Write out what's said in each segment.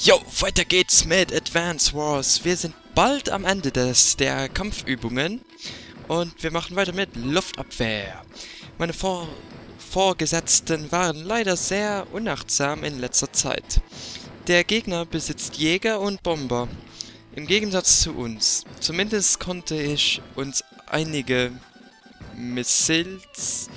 Jo, weiter geht's mit Advance Wars. Wir sind bald am Ende der Kampfübungen und wir machen weiter mit Luftabwehr. Meine Vorgesetzten waren leider sehr unachtsam in letzter Zeit. Der Gegner besitzt Jäger und Bomber, im Gegensatz zu uns. Zumindest konnte ich uns einige Missiles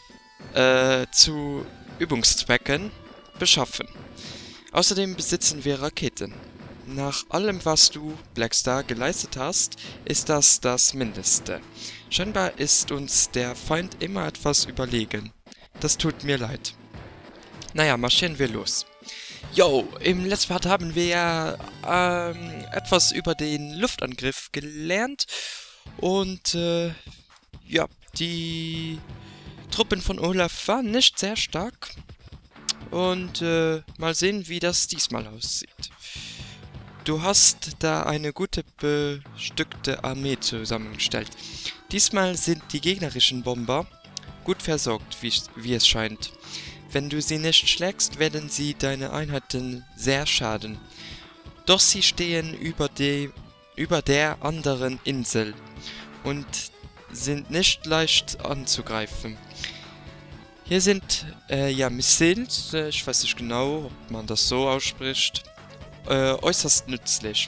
zu Übungszwecken beschaffen. Außerdem besitzen wir Raketen. Nach allem, was du, Blackstar, geleistet hast, ist das das Mindeste. Scheinbar ist uns der Feind immer etwas überlegen. Das tut mir leid. Naja, marschieren wir los. Yo, im letzten Part haben wir ja etwas über den Luftangriff gelernt. Und ja, die Truppen von Olaf waren nicht sehr stark. Und mal sehen, wie das diesmal aussieht. Du hast da eine gute bestückte Armee zusammengestellt. Diesmal sind die gegnerischen Bomber gut versorgt, wie es scheint. Wenn du sie nicht schlägst, werden sie deine Einheiten sehr schaden. Doch sie stehen über der anderen Insel und sind nicht leicht anzugreifen. Hier sind, ja, Missiles, ich weiß nicht genau, ob man das so ausspricht, äußerst nützlich.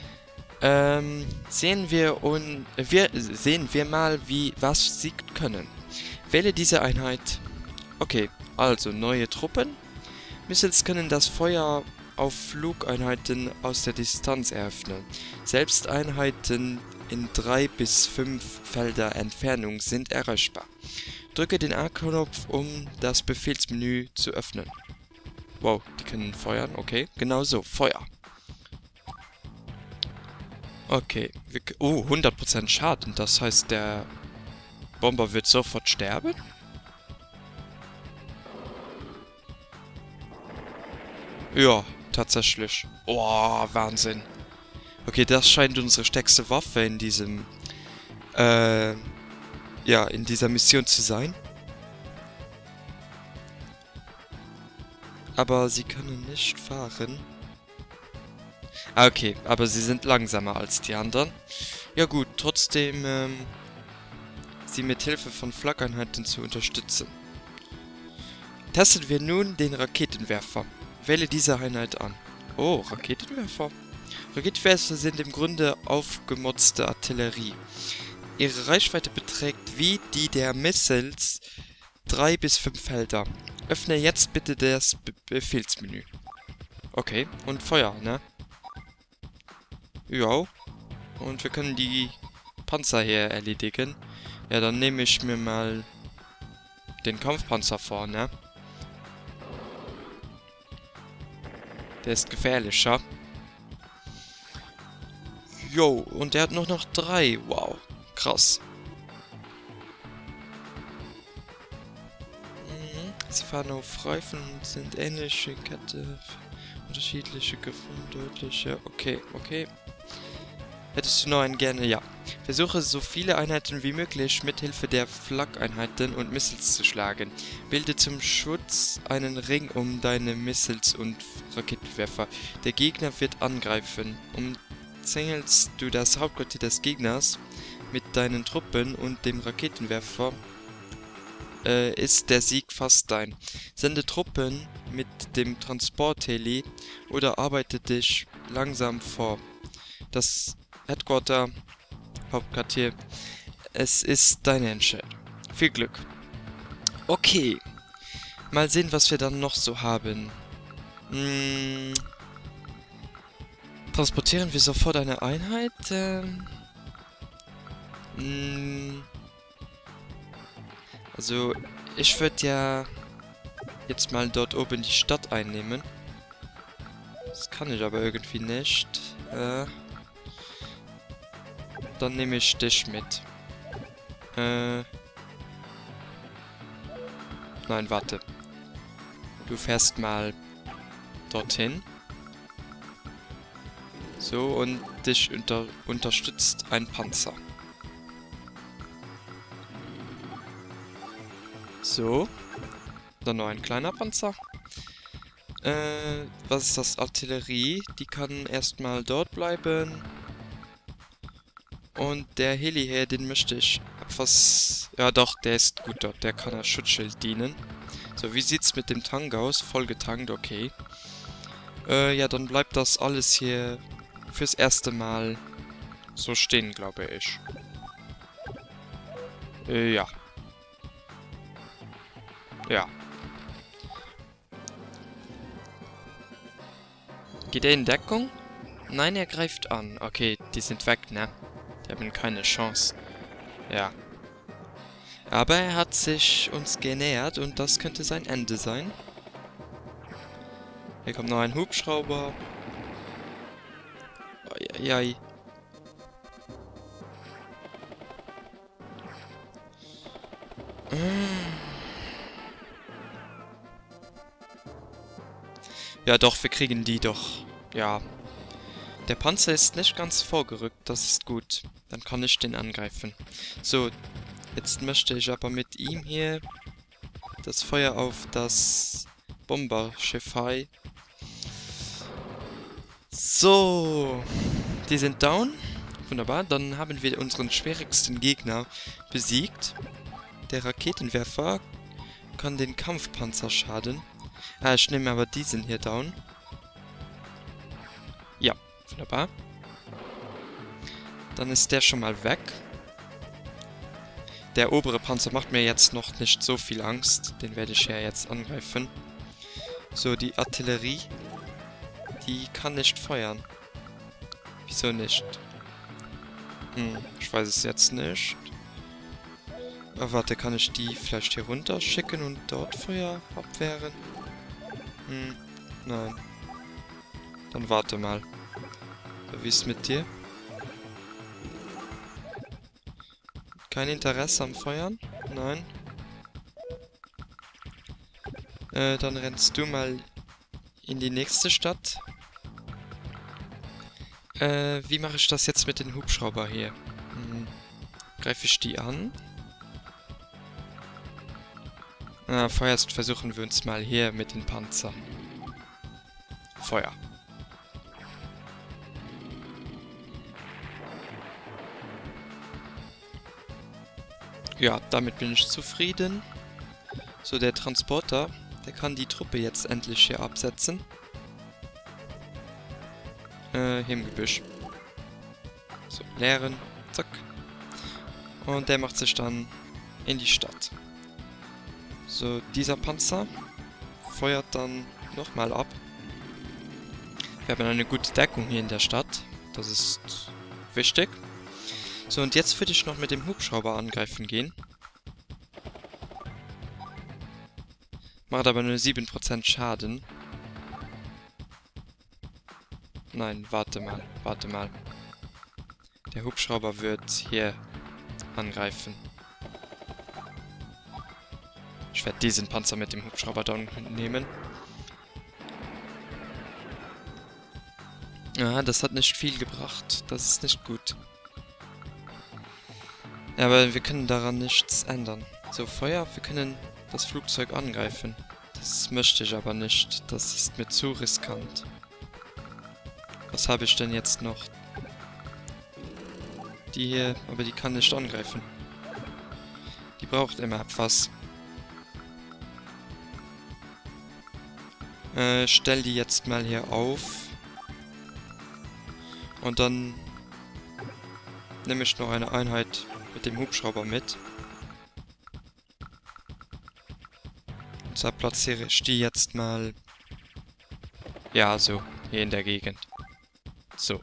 Sehen wir mal, was sie können. Wähle diese Einheit. Okay, also neue Truppen. Missiles können das Feuer auf Flugeinheiten aus der Distanz eröffnen. Selbst Einheiten in 3 bis 5 Felder Entfernung sind erreichbar. Drücke den A-Knopf, um das Befehlsmenü zu öffnen. Wow, die können feuern, okay. Genau so, Feuer. Okay, 100% Schaden, das heißt, der Bomber wird sofort sterben? Ja, tatsächlich. Oh, Wahnsinn. Okay, das scheint unsere stärkste Waffe in diesem, ja, in dieser Mission zu sein. Aber sie können nicht fahren. Ah, okay, aber sie sind langsamer als die anderen. Ja gut, trotzdem, sie mit Hilfe von Flak-Einheiten zu unterstützen. Testen wir nun den Raketenwerfer. Wähle diese Einheit an. Oh, Raketenwerfer. Raketenwerfer sind im Grunde aufgemotzte Artillerie. Ihre Reichweite beträgt wie die der Missiles 3 bis 5 Felder. Öffne jetzt bitte das Befehlsmenü. Okay, und Feuer, ne? Ja. Und wir können die Panzer hier erledigen. Ja, dann nehme ich mir mal den Kampfpanzer vor, ne? Der ist gefährlicher. Jo, und der hat nur noch 3. Wow, krass. Sie fahren auf Reifen und sind ähnliche Kette, unterschiedliche Griffen, deutliche. Okay, okay. Hättest du noch einen gerne? Ja. Versuche so viele Einheiten wie möglich mit Hilfe der Flak-Einheiten und Missiles zu schlagen. Bilde zum Schutz einen Ring um deine Missiles und Raketenwerfer. Der Gegner wird angreifen. Umzingelst du das Hauptquartier des Gegners mit deinen Truppen und dem Raketenwerfer, ist der Sieg fast dein. Sende Truppen mit dem Transportheli oder arbeite dich langsam vor. Das Headquarter, Hauptquartier, es ist deine Entscheidung. Viel Glück. Okay. Mal sehen, was wir dann noch so haben. Transportieren wir sofort eine Einheit? Also, ich würde ja jetzt mal dort oben die Stadt einnehmen. Das kann ich aber irgendwie nicht. Dann nehme ich dich mit. Nein, warte. Du fährst mal dorthin. So, und dich unterstützt ein Panzer. So. Dann noch ein kleiner Panzer. Was ist das? Artillerie. Die kann erstmal dort bleiben. Und der Heli hier, den möchte ich etwas... Ja doch, der ist gut dort. Der kann als Schutzschild dienen. So, wie sieht's mit dem Tank aus? Voll getankt, okay. Ja, dann bleibt das alles hier fürs erste Mal so stehen, glaube ich. Ja. Ja. Geht er in Deckung? Nein, er greift an. Okay, die sind weg, ne? Die haben keine Chance. Ja. Aber er hat sich uns genähert und das könnte sein Ende sein. Hier kommt noch ein Hubschrauber. Eieiei. Ja doch, wir kriegen die doch. Ja. Der Panzer ist nicht ganz vorgerückt, das ist gut. Dann kann ich den angreifen. So, jetzt möchte ich aber mit ihm hier das Feuer auf das Bomberschiff. So, die sind down. Wunderbar, dann haben wir unseren schwierigsten Gegner besiegt. Der Raketenwerfer kann den Kampfpanzer schaden. Ich nehme aber diesen hier down. Ja, wunderbar. Dann ist der schon mal weg. Der obere Panzer macht mir jetzt noch nicht so viel Angst. Den werde ich ja jetzt angreifen. So, die Artillerie. Die kann nicht feuern. Wieso nicht? Ich weiß es jetzt nicht. Aber warte, kann ich die vielleicht hier runter schicken und dort Feuer abwehren? Nein. Dann warte mal. Wie ist es mit dir? Kein Interesse am Feuern? Nein. Dann rennst du mal in die nächste Stadt. Wie mache ich das jetzt mit den Hubschrauber hier? Greife ich die an? Vorerst versuchen wir uns mal hier mit den Panzern. Feuer. Ja, damit bin ich zufrieden. So, der Transporter, der kann die Truppe jetzt endlich hier absetzen. Hier im Gebüsch. So, leeren. Zack. Und der macht sich dann in die Stadt. So, dieser Panzer feuert dann nochmal ab. Wir haben eine gute Deckung hier in der Stadt. Das ist wichtig. So, und jetzt würde ich noch mit dem Hubschrauber angreifen gehen. Macht aber nur 7% Schaden. Nein, warte mal, warte mal. Der Hubschrauber wird hier angreifen. Ich werde diesen Panzer mit dem Hubschrauber down nehmen. Ja, das hat nicht viel gebracht. Das ist nicht gut. Ja, aber wir können daran nichts ändern. So, Feuer, wir können das Flugzeug angreifen. Das möchte ich aber nicht. Das ist mir zu riskant. Was habe ich denn jetzt noch? Die hier, aber die kann nicht angreifen. Die braucht immer etwas. Stell die jetzt mal hier auf. Und dann nehme ich noch eine Einheit mit dem Hubschrauber mit. Und zwar platziere ich die jetzt mal... Ja, so. Hier in der Gegend. So.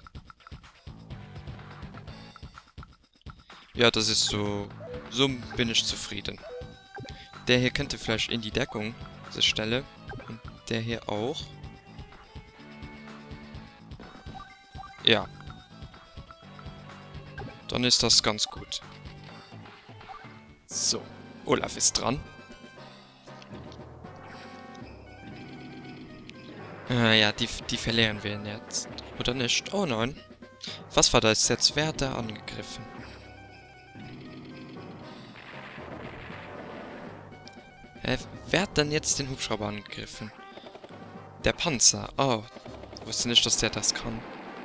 Ja, das ist so... So bin ich zufrieden. Der hier könnte vielleicht in die Deckung sich stellen. Und der hier auch. Ja. Dann ist das ganz gut. So. Olaf ist dran. Ja, die verlieren wir jetzt. Oder nicht? Oh nein. Was war das jetzt? Wer hat da angegriffen? Wer hat denn jetzt den Hubschrauber angegriffen? Der Panzer. Oh, ich wusste nicht, dass der das kann.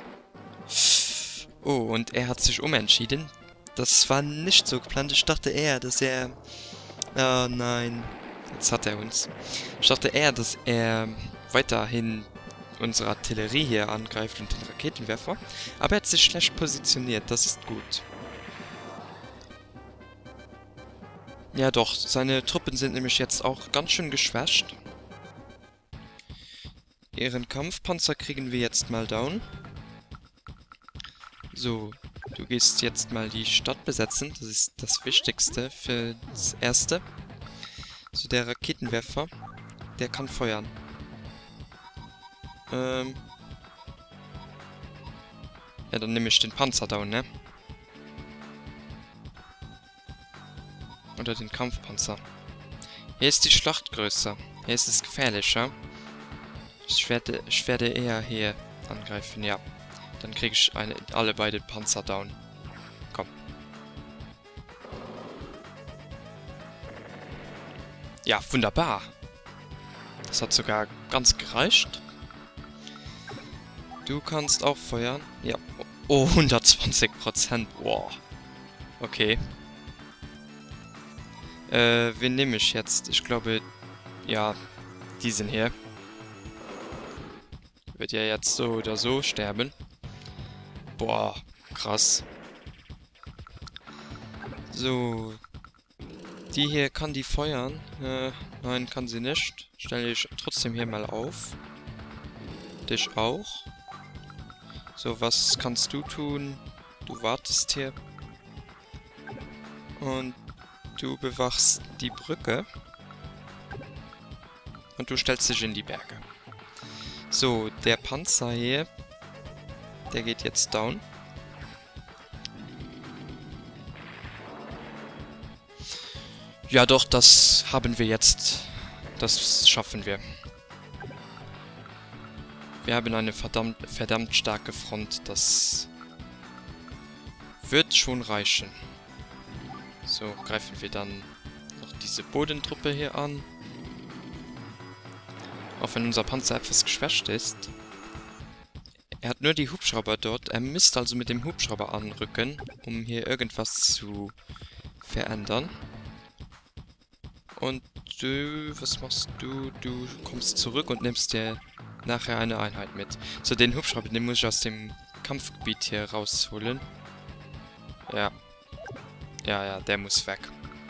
Oh, und er hat sich umentschieden. Das war nicht so geplant. Ich dachte eher, dass er... Oh nein. Jetzt hat er uns. Ich dachte eher, dass er weiterhin unsere Artillerie hier angreift und den Raketenwerfer. Aber er hat sich schlecht positioniert. Das ist gut. Ja doch, seine Truppen sind nämlich jetzt auch ganz schön geschwächt. Ihren Kampfpanzer kriegen wir jetzt mal down. So, du gehst jetzt mal die Stadt besetzen. Das ist das Wichtigste für das Erste. So, der Raketenwerfer, der kann feuern. Ja, dann nehme ich den Panzer down, ne? Oder den Kampfpanzer. Hier ist die Schlacht größer. Hier ist es gefährlicher. Ich werde eher hier angreifen, ja. Dann kriege ich alle beide Panzer down. Komm. Ja, wunderbar. Das hat sogar ganz gereicht. Du kannst auch feuern. Ja. Oh, 120%. Wow. Okay. Wen nehme ich jetzt? Ich glaube, ja, diesen hier. Wird ja jetzt so oder so sterben. Boah, krass. So. Die hier, kann die feuern? Nein, kann sie nicht. Stelle ich trotzdem hier mal auf. Dich auch. So, was kannst du tun? Du wartest hier. Und du bewachst die Brücke. Und du stellst dich in die Berge. So, der Panzer hier, der geht jetzt down. Ja doch, das haben wir jetzt. Das schaffen wir. Wir haben eine verdammt starke Front. Das wird schon reichen. So, greifen wir dann noch diese Bodentruppe hier an. Auch wenn unser Panzer etwas geschwächt ist. Er hat nur die Hubschrauber dort. Er müsste also mit dem Hubschrauber anrücken, um hier irgendwas zu verändern. Und du, was machst du? Du kommst zurück und nimmst dir nachher eine Einheit mit. So, den Hubschrauber, den muss ich aus dem Kampfgebiet hier rausholen. Ja. Ja, der muss weg.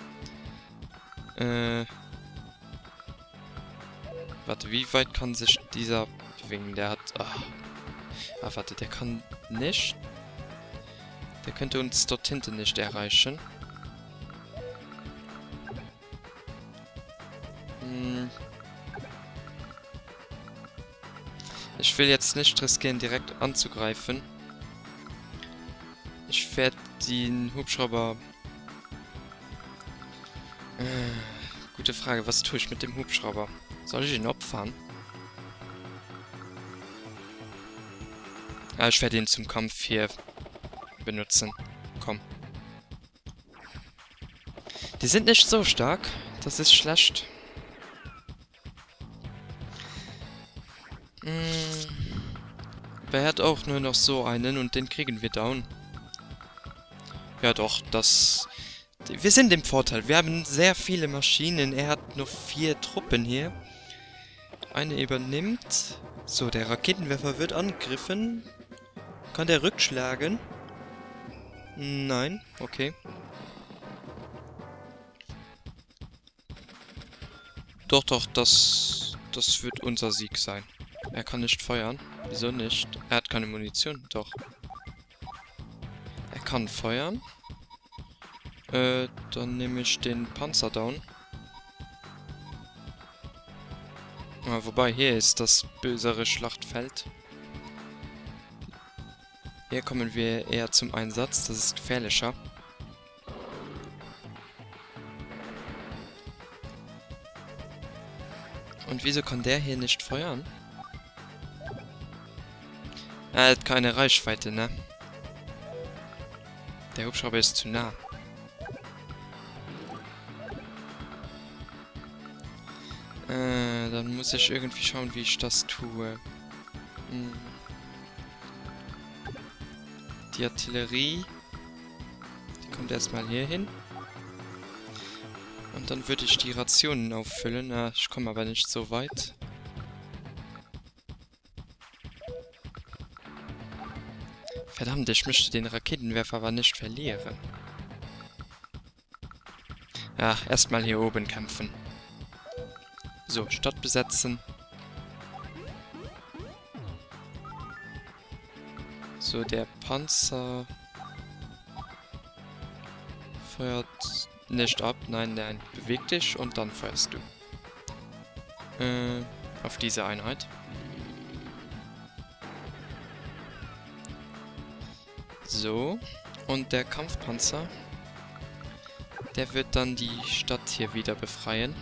Warte, wie weit kann sich dieser bewegen? Der hat... warte, der kann nicht. Der könnte uns dort hinten nicht erreichen. Ich will jetzt nicht riskieren, direkt anzugreifen. Ich werde den Hubschrauber... gute Frage, was tue ich mit dem Hubschrauber? Soll ich ihn opfern? Ja, ich werde ihn zum Kampf hier benutzen. Komm. Die sind nicht so stark. Das ist schlecht. Er hat auch nur noch so einen und den kriegen wir down. Ja doch, das... Wir sind im Vorteil. Wir haben sehr viele Maschinen. Er hat nur 4 Truppen hier. Eine übernimmt. So, der Raketenwerfer wird angegriffen. Kann der rückschlagen? Nein, okay. Doch, das wird unser Sieg sein. Er kann nicht feuern. Wieso nicht? Er hat keine Munition. Doch. Er kann feuern. Dann nehme ich den Panzer down. Wobei, hier ist das bösere Schlachtfeld. Hier kommen wir eher zum Einsatz. Das ist gefährlicher. Und wieso kann der hier nicht feuern? Er hat keine Reichweite, ne? Der Hubschrauber ist zu nah. Dann muss ich irgendwie schauen, wie ich das tue. Die Artillerie. Die kommt erstmal hier hin. Und dann würde ich die Rationen auffüllen. Ich komme aber nicht so weit. Verdammt, ich möchte den Raketenwerfer aber nicht verlieren. Ja, erstmal hier oben kämpfen. So, Stadt besetzen. So, der Panzer feuert nicht ab. Nein, nein, beweg dich und dann feuerst du. Auf diese Einheit. So, und der Kampfpanzer, der wird dann die Stadt hier wieder befreien.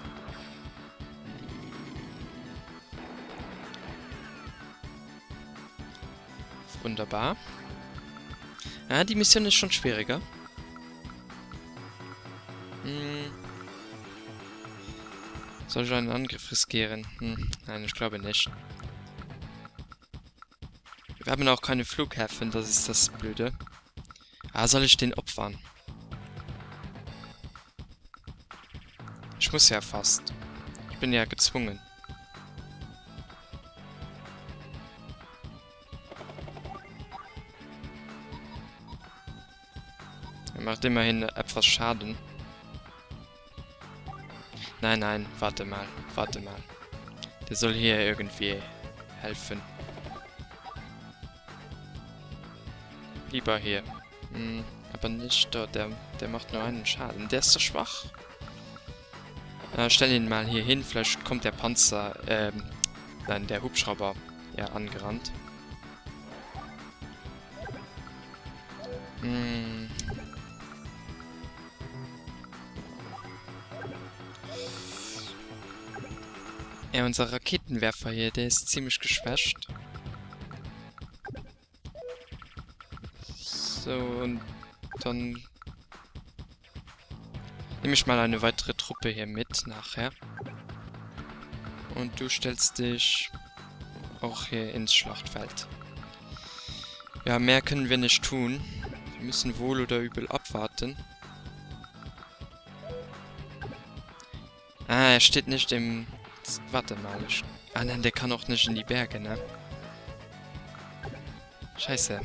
Wunderbar. Ja, die Mission ist schon schwieriger. Soll ich einen Angriff riskieren? Nein, ich glaube nicht. Wir haben auch keine Flughäfen, das ist das Blöde. Soll ich den opfern? Ich muss ja fast. Ich bin ja gezwungen. Er macht immerhin etwas Schaden. Nein, nein, warte mal, warte mal. Der soll hier irgendwie helfen. Lieber hier. Aber nicht dort, der macht nur einen Schaden. Der ist so schwach. Stell ihn mal hier hin, vielleicht kommt der Panzer, nein, der Hubschrauber, ja, angerannt. Ja, unser Raketenwerfer hier, der ist ziemlich geschwächt. So, und dann nehme ich mal eine weitere Truppe hier mit nachher. Und du stellst dich auch hier ins Schlachtfeld. Ja, mehr können wir nicht tun. Wir müssen wohl oder übel abwarten. Er steht nicht im... Warte mal. Nein, der kann auch nicht in die Berge, ne? Scheiße.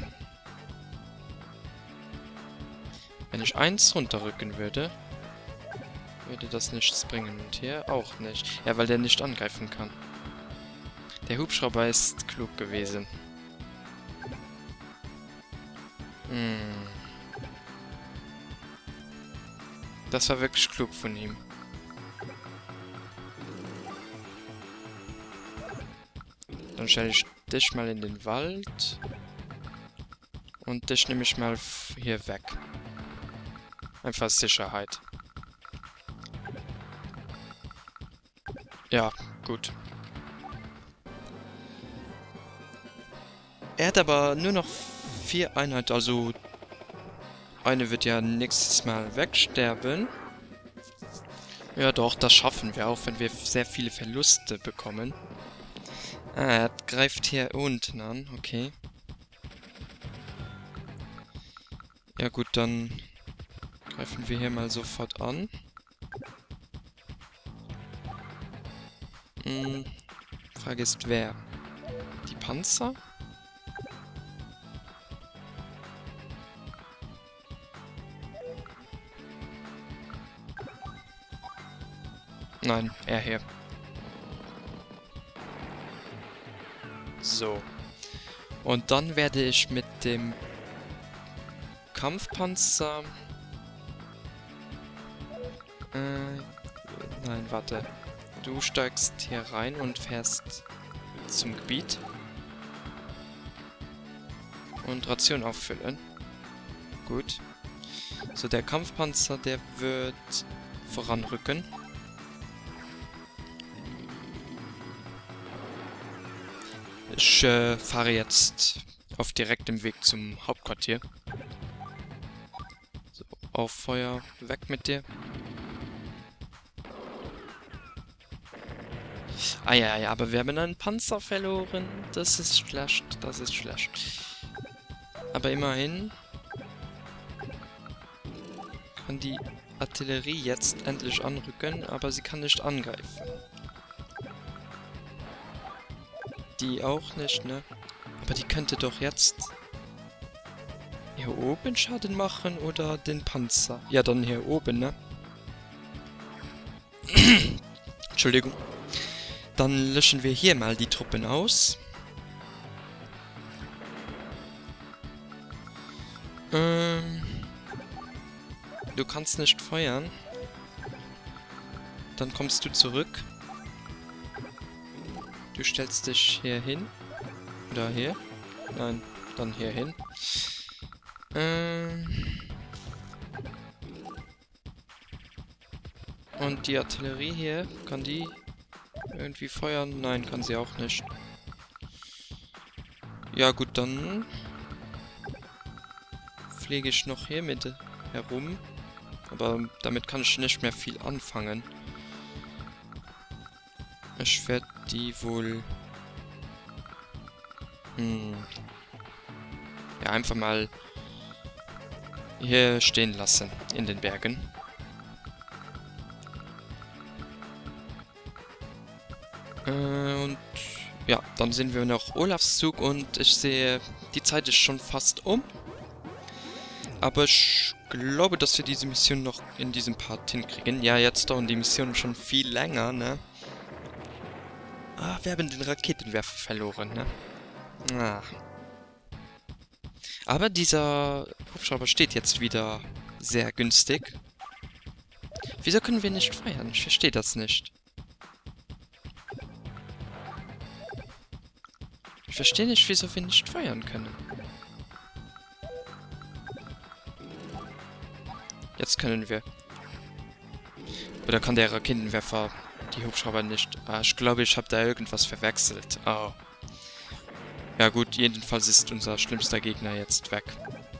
Wenn ich 1 runterrücken würde, würde das nichts bringen. Und hier auch nicht. Ja, weil der nicht angreifen kann. Der Hubschrauber ist klug gewesen. Das war wirklich klug von ihm. Dann stelle ich dich mal in den Wald. Und dich nehme ich mal hier weg. Einfach Sicherheit. Ja, gut. Er hat aber nur noch 4 Einheiten, also eine wird ja nächstes Mal wegsterben. Ja doch, das schaffen wir auch, wenn wir sehr viele Verluste bekommen. Er greift hier unten an, okay. Ja gut, dann greifen wir hier mal sofort an. Frage ist, wer? Die Panzer? Nein, er hier. So. Und dann werde ich mit dem Kampfpanzer... nein, warte. Du steigst hier rein und fährst zum Gebiet. Und Ration auffüllen. Gut. So, der Kampfpanzer, der wird voranrücken. Ich fahre jetzt auf direktem Weg zum Hauptquartier. So, auf Feuer, weg mit dir. Ah ja, ja, aber wir haben einen Panzer verloren. Das ist schlecht, das ist schlecht. Aber immerhin kann die Artillerie jetzt endlich anrücken, aber sie kann nicht angreifen. Die auch nicht, ne? Aber die könnte doch jetzt hier oben Schaden machen oder den Panzer. Ja, dann hier oben, ne? Entschuldigung. Dann löschen wir hier mal die Truppen aus. Du kannst nicht feuern. Dann kommst du zurück. Du stellst dich hier hin. Oder hier. Nein, dann hier hin. Und die Artillerie hier, kann die irgendwie feuern? Nein, kann sie auch nicht. Ja gut, dann fliege ich noch hier mit herum. Aber damit kann ich nicht mehr viel anfangen. Ich werde die wohl... Ja, einfach mal hier stehen lassen, in den Bergen. Und ja, dann sehen wir noch Olafs Zug und ich sehe, die Zeit ist schon fast um. Aber ich glaube, dass wir diese Mission noch in diesem Part hinkriegen. Ja, jetzt dauern die Missionen schon viel länger, ne? Ah, wir haben den Raketenwerfer verloren, ne? Ah. Aber dieser Hubschrauber steht jetzt wieder sehr günstig. Wieso können wir nicht feuern? Ich verstehe das nicht. Ich verstehe nicht, wieso wir nicht feuern können. Jetzt können wir. Oder kann der Raketenwerfer die Hubschrauber nicht? Ah, ich glaube, ich habe da irgendwas verwechselt. Oh. Ja gut, jedenfalls ist unser schlimmster Gegner jetzt weg.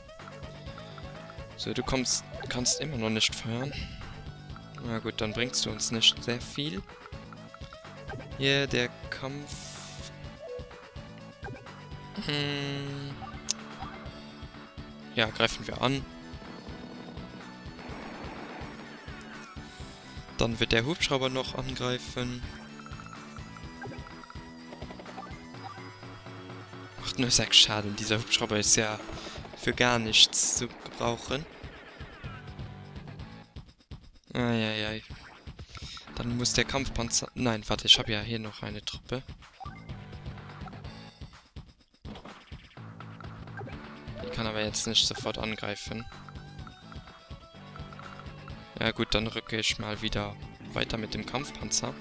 So, du kannst immer noch nicht feuern. Na gut, dann bringst du uns nicht sehr viel. Hier, der Kampf... Ja, greifen wir an. Dann wird der Hubschrauber noch angreifen. Macht nur 6 Schaden. Dieser Hubschrauber ist ja für gar nichts zu gebrauchen. Eieiei. Dann muss der Kampfpanzer... Nein, warte, ich habe ja hier noch eine Truppe. Die kann aber jetzt nicht sofort angreifen. Ja gut, dann rücke ich mal wieder weiter mit dem Kampfpanzer.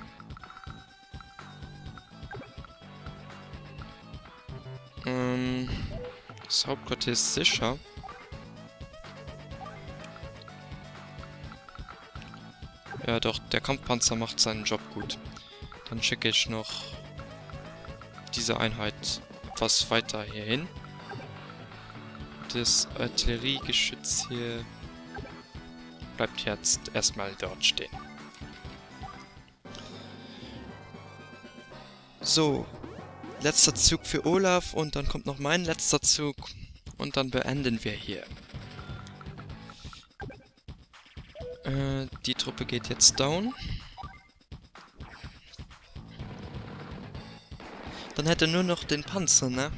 Das Hauptquartier ist sicher. Ja doch, der Kampfpanzer macht seinen Job gut. Dann schicke ich noch diese Einheit etwas weiter hier hin. Das Artilleriegeschütz hier bleibt jetzt erstmal dort stehen. So, letzter Zug für Olaf und dann kommt noch mein letzter Zug und dann beenden wir hier. Die Truppe geht jetzt down. Dann hätte nur noch den Panzer, ne?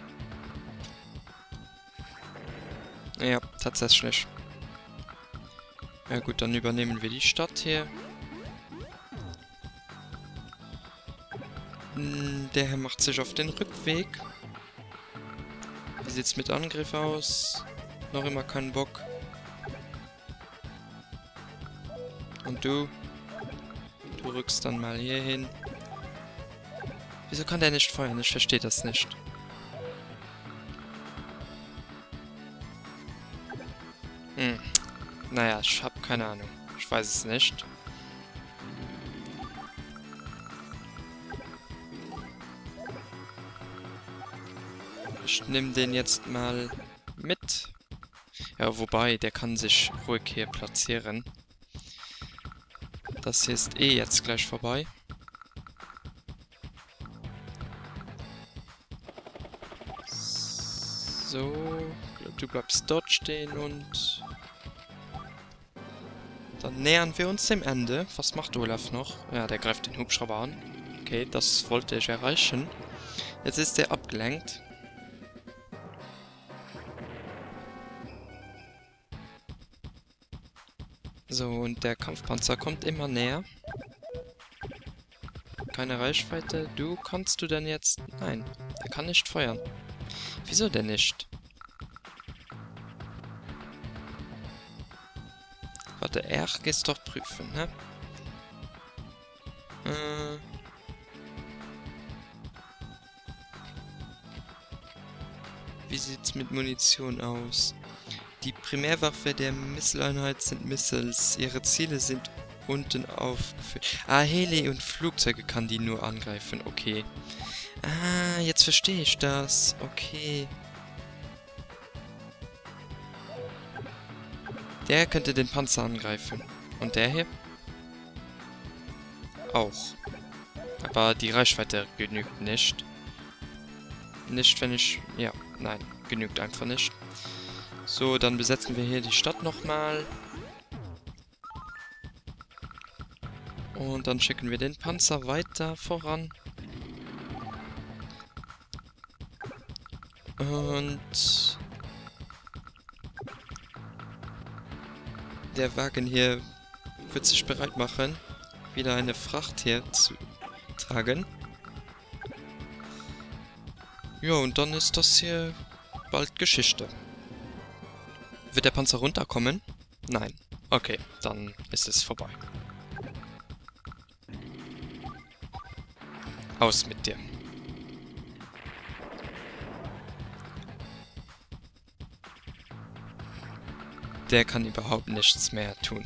Ja, tatsächlich. Ja gut, dann übernehmen wir die Stadt hier. Der Herr macht sich auf den Rückweg. Wie sieht's mit Angriff aus? Noch immer keinen Bock. Und du? Du rückst dann mal hier hin. Wieso kann der nicht feuern? Ich verstehe das nicht. Naja, ich habe keine Ahnung. Ich weiß es nicht. Ich nehme den jetzt mal mit. Ja, wobei, der kann sich ruhig hier platzieren. Das hier ist eh jetzt gleich vorbei. So, du bleibst dort stehen und... Dann nähern wir uns dem Ende. Was macht Olaf noch? Ja, der greift den Hubschrauber an. Okay, das wollte ich erreichen. Jetzt ist er abgelenkt. So, und der Kampfpanzer kommt immer näher. Keine Reichweite. Kannst du denn jetzt... Nein, er kann nicht feuern. Wieso denn nicht? Warte, er gehst doch prüfen, ne? Wie sieht's mit Munition aus? Die Primärwaffe der Missileinheit sind Missiles. Ihre Ziele sind unten aufgeführt. Ah, Heli und Flugzeuge kann die nur angreifen. Okay. Ah, jetzt verstehe ich das. Okay. Der könnte den Panzer angreifen. Und der hier? Auch. Aber die Reichweite genügt nicht. Nicht, wenn ich... Ja, nein. Genügt einfach nicht. So, dann besetzen wir hier die Stadt nochmal. Und dann schicken wir den Panzer weiter voran. Und... der Wagen hier wird sich bereit machen, wieder eine Fracht hier zu tragen. Ja, und dann ist das hier bald Geschichte. Wird der Panzer runterkommen? Nein. Okay, dann ist es vorbei. Aus mit dir. Der kann überhaupt nichts mehr tun.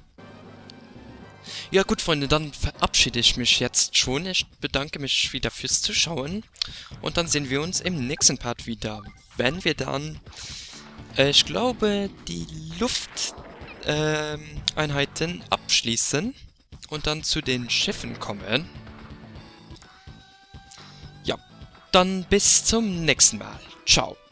Ja gut, Freunde, dann verabschiede ich mich jetzt schon. Ich bedanke mich wieder fürs Zuschauen. Und dann sehen wir uns im nächsten Part wieder. Wenn wir dann, ich glaube, die Lufteinheiten abschließen und dann zu den Schiffen kommen. Ja, dann bis zum nächsten Mal. Ciao.